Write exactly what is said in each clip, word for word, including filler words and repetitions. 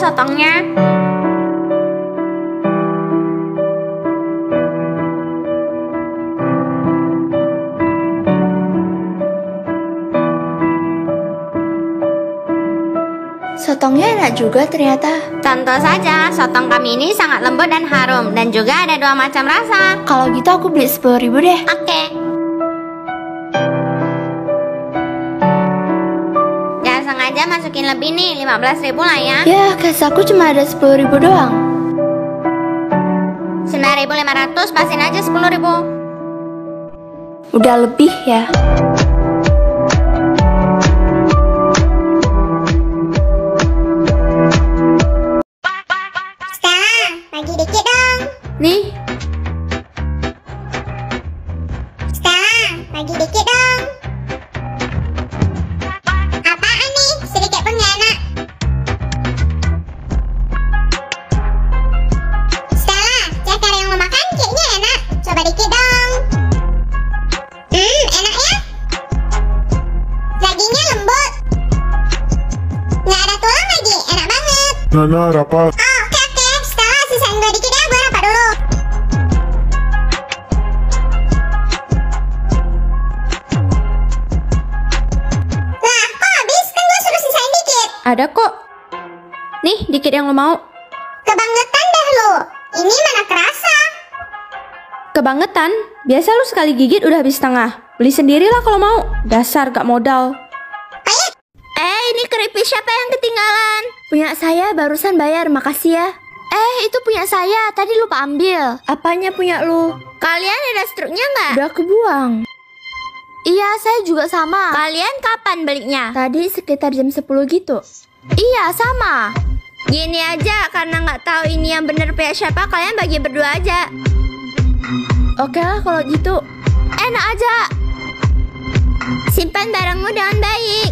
sotongnya. Sotongnya enak juga ternyata. Tentu saja, sotong kami ini sangat lembut dan harum. Dan juga ada dua macam rasa. Kalau gitu aku beli sepuluh ribu deh. Oke. Gak sengaja masukin lebih nih, lima belas ribu lah ya. Ya, kas aku cuma ada sepuluh ribu doang. sembilan ribu lima ratus, pasin aja sepuluh ribu. Udah lebih ya. Bagi dikit dong. Nih. Stella, bagi dikit dong. Apaan nih? Sedikit pun gak enak. Stella, cakar yang lo makan kayaknya enak. Coba dikit dong. Hmm, enak ya? Dagingnya lembut. Gak ada tulang lagi, enak banget. Nana, rapat. Oh, oke oke. Stella, sisain gue dikit ya, gue rapat dulu. Lah, kok habis? Kan gue suruh sisain dikit. Ada kok. Nih, dikit yang lo mau. Kebangetan dah lo. Ini mana kerasa. Kebangetan? Biasa lu sekali gigit udah habis setengah. Beli sendirilah kalau mau. Dasar gak modal. Ayo. Eh, ini keripik siapa yang ketinggalan? Punya saya barusan bayar, makasih ya. Eh, itu punya saya, tadi lupa ambil. Apanya punya lu? Kalian ada struknya nggak? Udah kebuang. Iya, saya juga sama. Kalian kapan belinya? Tadi sekitar jam sepuluh gitu. Iya, sama. Gini aja, karena nggak tahu ini yang bener punya siapa, kalian bagi berdua aja. Oke lah kalau gitu. Enak aja. Simpan barangmu dengan baik.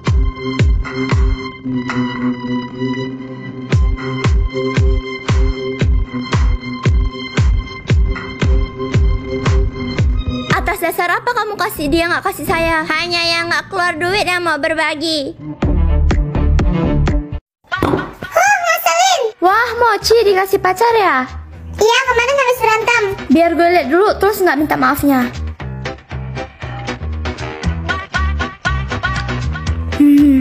Atas dasar apa kamu kasih dia nggak kasih saya? Hanya yang nggak keluar duit yang mau berbagi. Huh, ngeselin. Wah, Mochi dikasih pacar ya? Iya, kemarin habis berantem. Biar gue lihat dulu terus nggak minta maafnya. Hmm.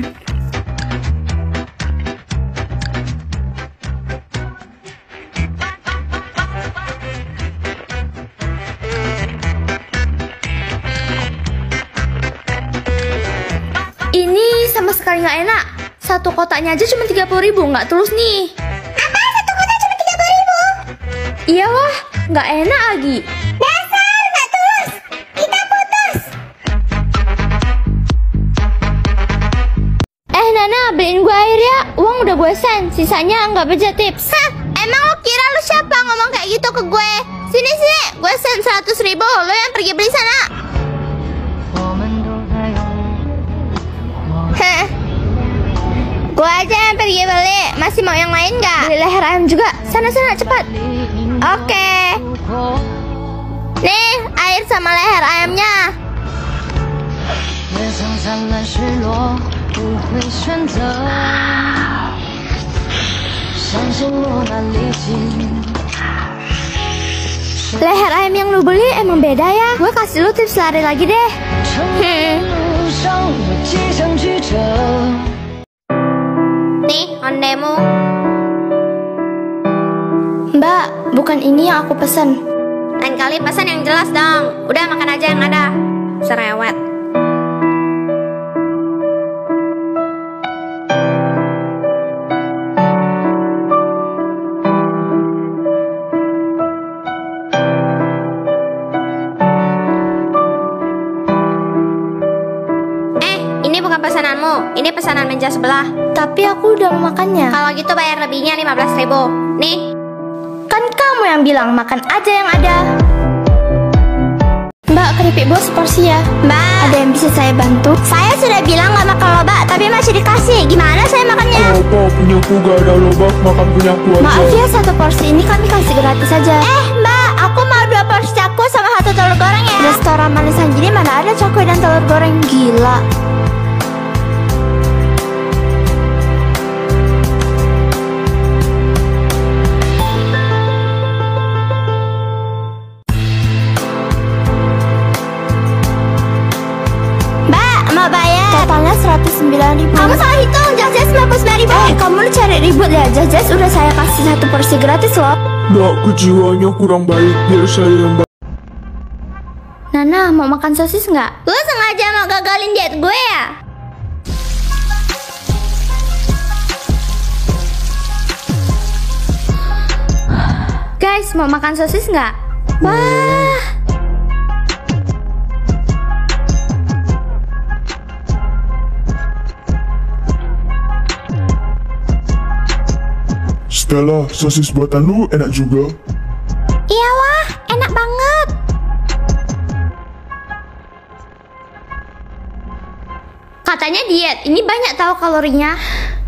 Ini sama sekali nggak enak. Satu kotaknya aja cuma tiga puluh ribu, nggak tulus nih. Apa? Satu kotak cuma tiga puluh ribu? Iya wah, nggak enak lagi. Dasar, nggak tulus. Kita putus. Eh Nana, beliin gue air ya. Uang udah gue send, sisanya nggak beja tips. Hah, emang lo kira lu siapa ngomong kayak gitu ke gue? Sini sini, gue send seratus ribu, lo yang pergi beli sana. Heh, gue aja yang pergi beli. Masih mau yang lain nggak? Beli leher ayam juga. Sana sana cepat. Oke. Nih, air sama leher ayamnya. Leher ayam yang lu beli emang beda ya. Gue kasih lu tips lari lagi deh. Hmm. Nih, ondemu. Mbak, bukan ini yang aku pesen. Lain kali pesan yang jelas dong. Udah makan aja yang ada. Serewet. Eh, ini bukan pesananmu. Ini pesanan meja sebelah. Tapi aku udah mau makannya. Kalau gitu bayar lebihnya lima belas ribu. Nih. Kan kamu yang bilang makan aja yang ada. Mbak, keripik bos porsi ya. Mbak, Ada yang bisa saya bantu? saya sudah bilang nggak makan lobak, tapi masih dikasih. Gimana saya makannya? Apa punyaku gak ada lobak, makan punyaku aja. Maaf ya, satu porsi ini kami kasih gratis saja. Eh, Mbak, aku mau dua porsi cakwe sama satu telur goreng ya. Restoran manisan gini mana ada cakwe dan telur goreng, gila. seratus sembilan ribu. Kamu salah hitung, Jas sembilan puluh sembilan ribu. Eh, kamu lu cari ribut ya. Jas udah saya kasih satu porsi gratis loh. Nak, kejiwaannya kurang baik. Biar saya yang baik. Nana, mau makan sosis nggak? Lu sengaja mau gagalin diet gue ya? Guys, mau makan sosis nggak? Wah. Stella, sosis buatan lu enak juga. Iya wah, enak banget. Katanya diet, ini banyak tahu kalorinya.